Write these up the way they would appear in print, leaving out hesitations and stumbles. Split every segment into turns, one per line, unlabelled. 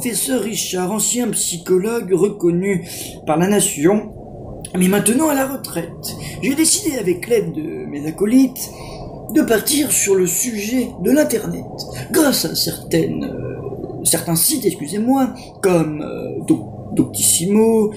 professeur Richard, ancien psychologue reconnu par la nation, mais maintenant à la retraite. J'ai décidé avec l'aide de mes acolytes de partir sur le sujet de l'internet, grâce à certains sites, excusez-moi, comme Doctissimo,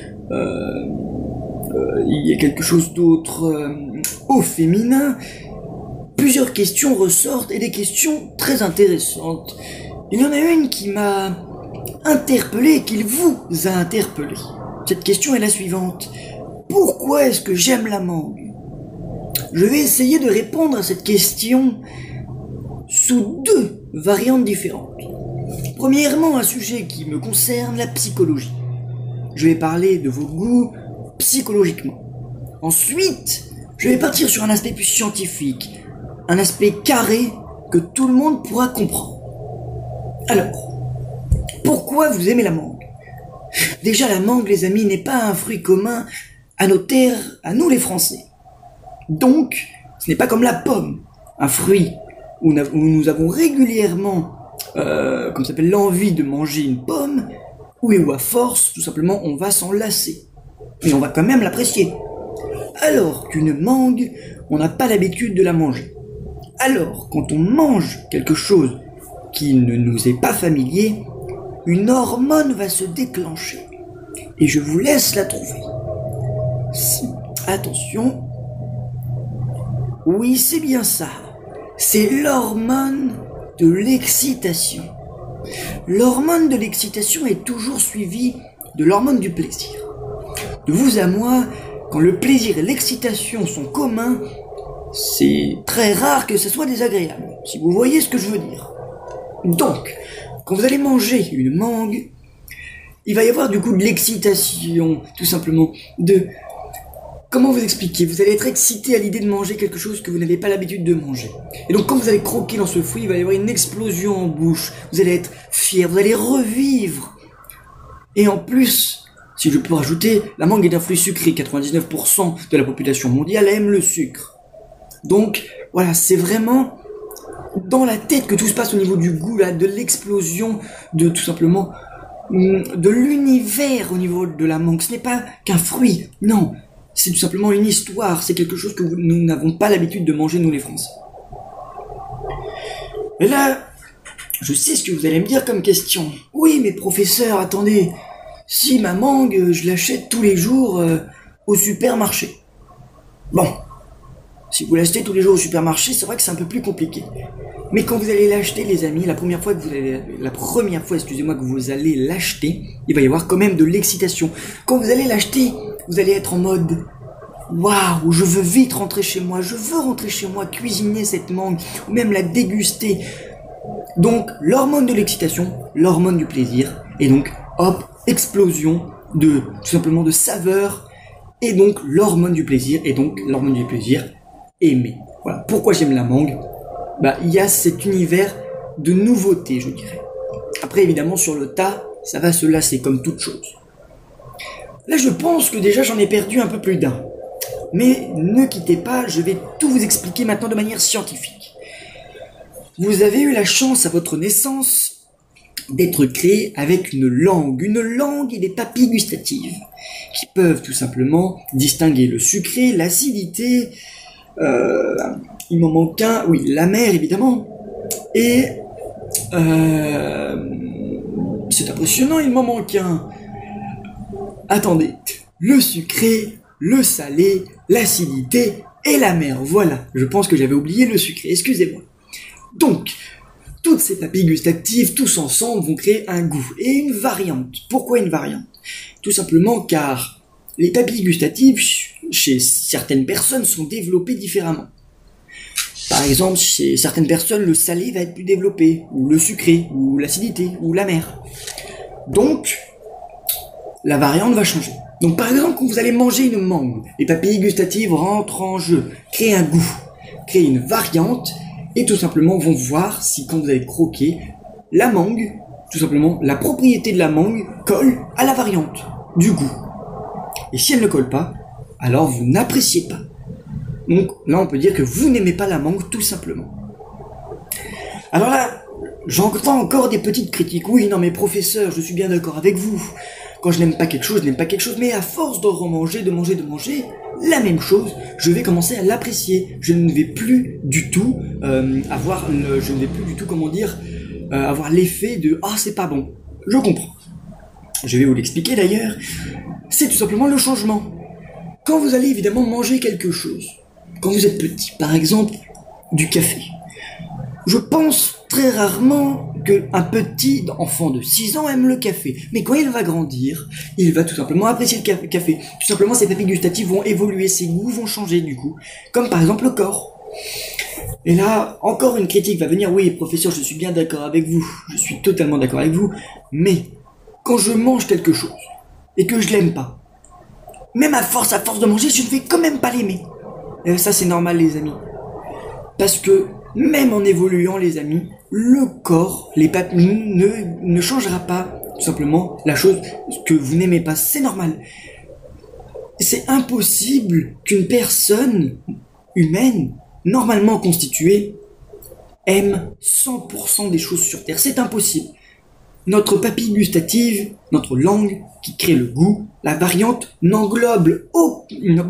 il y a quelque chose d'autre au féminin. Plusieurs questions ressortent et des questions très intéressantes. Il y en a une qui m'a interpellé, qui vous a interpellé. Cette question est la suivante. Pourquoi est-ce que j'aime la mangue? Je vais essayer de répondre à cette question sous deux variantes différentes. Premièrement, un sujet qui me concerne, la psychologie. Je vais parler de vos goûts psychologiquement. Ensuite, je vais partir sur un aspect plus scientifique, un aspect carré que tout le monde pourra comprendre. Alors, pourquoi vous aimez la mangue? Déjà, la mangue, les amis, n'est pas un fruit commun à nos terres, à nous les Français. Donc, ce n'est pas comme la pomme, un fruit où nous avons régulièrement, comme ça s'appelle, l'envie de manger une pomme, où à force, tout simplement, on va s'en lasser. Mais on va quand même l'apprécier. Alors qu'une mangue, on n'a pas l'habitude de la manger. Alors, quand on mange quelque chose qui ne nous est pas familier, une hormone va se déclencher. Et je vous laisse la trouver. Attention. Oui, c'est bien ça. C'est l'hormone de l'excitation. L'hormone de l'excitation est toujours suivie de l'hormone du plaisir. De vous à moi, quand le plaisir et l'excitation sont communs, c'est très rare que ce soit désagréable, si vous voyez ce que je veux dire. Donc, quand vous allez manger une mangue, il va y avoir du coup de l'excitation, tout simplement, comment vous expliquer? Vous allez être excité à l'idée de manger quelque chose que vous n'avez pas l'habitude de manger. Et donc quand vous allez croquer dans ce fruit, il va y avoir une explosion en bouche. Vous allez être fier, vous allez revivre. Et en plus, si je peux rajouter, la mangue est un fruit sucré. 99% de la population mondiale aime le sucre. Donc voilà, c'est vraiment dans la tête que tout se passe au niveau du goût, là, de l'explosion, de tout simplement, de l'univers au niveau de la mangue. Ce n'est pas qu'un fruit, non. C'est tout simplement une histoire, c'est quelque chose que nous n'avons pas l'habitude de manger, nous les Français. Et là, je sais ce que vous allez me dire comme question. Oui, mais professeur, attendez, si ma mangue, je l'achète tous les jours au supermarché. Bon, si vous l'achetez tous les jours au supermarché, c'est vrai que c'est un peu plus compliqué. Mais quand vous allez l'acheter, les amis, la première fois, que vous allez l'acheter, il va y avoir quand même de l'excitation. Quand vous allez l'acheter, vous allez être en mode waouh, je veux vite rentrer chez moi, je veux rentrer chez moi, cuisiner cette mangue, ou même la déguster. Donc, l'hormone de l'excitation, l'hormone du plaisir, et donc, hop, explosion de, tout simplement, de saveur, et donc, l'hormone du plaisir, et donc, l'hormone du plaisir, aimer. Voilà. Pourquoi j'aime la mangue? Il y a cet univers de nouveauté, je dirais. Après, évidemment, sur le tas, ça va se lasser, comme toute chose. Là, je pense que déjà, j'en ai perdu un peu plus d'un. Mais ne quittez pas, je vais tout vous expliquer maintenant de manière scientifique. Vous avez eu la chance à votre naissance d'être créé avec une langue et des papilles gustatives, qui peuvent tout simplement distinguer le sucré, l'acidité, il m'en manque un, oui, l'amer évidemment, et c'est impressionnant, il m'en manque un. Attendez, le sucré, le salé, l'acidité et l'amer. Voilà, je pense que j'avais oublié le sucré, excusez-moi. Donc, toutes ces papilles gustatives, tous ensemble, vont créer un goût et une variante. Pourquoi une variante? Tout simplement car les papilles gustatives, chez certaines personnes, sont développées différemment. Par exemple, chez certaines personnes, le salé va être plus développé, ou le sucré, ou l'acidité, ou l'amer. Donc, la variante va changer. Donc par exemple, quand vous allez manger une mangue, les papilles gustatives rentrent en jeu, créent un goût, créent une variante, et tout simplement vont voir si quand vous allez croquer, la mangue, tout simplement, la propriété de la mangue colle à la variante du goût. Et si elle ne colle pas, alors vous n'appréciez pas. Donc là, on peut dire que vous n'aimez pas la mangue tout simplement. Alors là, J'entends encore des petites critiques. Oui, non mais professeur, je suis bien d'accord avec vous. Quand je n'aime pas quelque chose, je n'aime pas quelque chose, mais à force de remanger, de manger la même chose, je vais commencer à l'apprécier. Je ne vais plus du tout avoir l'effet de ah c'est pas bon. Je comprends. Je vais vous l'expliquer d'ailleurs. C'est tout simplement le changement. Quand vous allez évidemment manger quelque chose, quand vous êtes petit, par exemple du café, je pense très rarement qu'un petit enfant de 6 ans aime le café. Mais quand il va grandir, il va tout simplement apprécier le café. Tout simplement, ses papilles gustatives vont évoluer, ses goûts vont changer du coup. Comme par exemple le corps. Et là, encore une critique va venir. Oui, professeur, je suis bien d'accord avec vous. Je suis totalement d'accord avec vous. Mais, quand je mange quelque chose, et que je l'aime pas, même à force de manger, je ne vais quand même pas l'aimer. Et ça, c'est normal, les amis. Parce que, même en évoluant, les amis, le corps, les papilles ne changera pas, tout simplement, la chose que vous n'aimez pas. C'est normal. C'est impossible qu'une personne humaine, normalement constituée, aime 100% des choses sur Terre. C'est impossible. Notre papille gustative, notre langue, qui crée le goût, la variante n'englobe aucune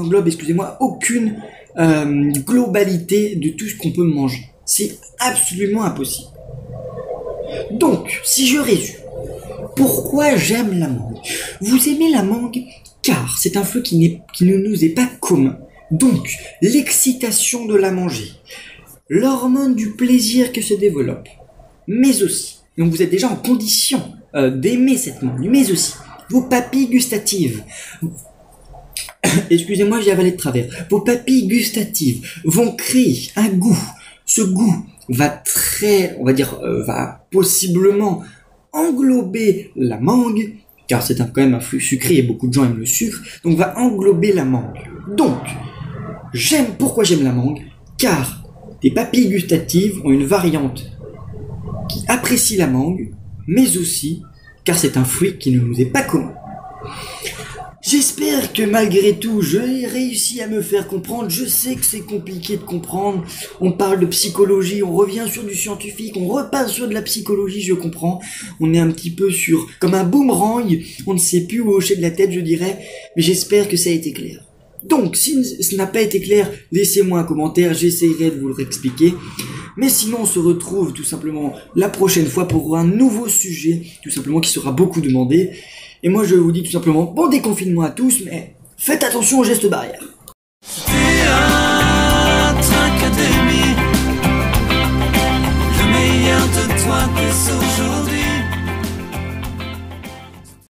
globalité de tout ce qu'on peut manger. C'est absolument impossible. Donc, si je résume, pourquoi j'aime la mangue? Vous aimez la mangue car c'est un fruit qui ne nous est pas commun. Donc, l'excitation de la manger, l'hormone du plaisir que se développe, mais aussi, donc vous êtes déjà en condition d'aimer cette mangue, mais aussi vos papilles gustatives. Excusez-moi, j'ai avalé de travers. Vos papilles gustatives vont créer un goût. Ce goût va va possiblement englober la mangue, car c'est quand même un fruit sucré et beaucoup de gens aiment le sucre, donc va englober la mangue. Donc, pourquoi j'aime la mangue? Car les papilles gustatives ont une variante qui apprécie la mangue, mais aussi car c'est un fruit qui ne nous est pas commun. J'espère que malgré tout, j'ai réussi à me faire comprendre. Je sais que c'est compliqué de comprendre. On parle de psychologie, on revient sur du scientifique, on repasse sur de la psychologie, je comprends. On est un petit peu comme un boomerang, on ne sait plus où hocher de la tête, je dirais. Mais j'espère que ça a été clair. Donc, si ce n'a pas été clair, laissez-moi un commentaire, j'essaierai de vous le réexpliquer. Mais sinon, on se retrouve tout simplement la prochaine fois pour un nouveau sujet, tout simplement qui sera beaucoup demandé. Et moi, je vous dis tout simplement, bon déconfinement à tous, mais faites attention aux gestes barrières.
Théâtre Académie, le meilleur de toi, tes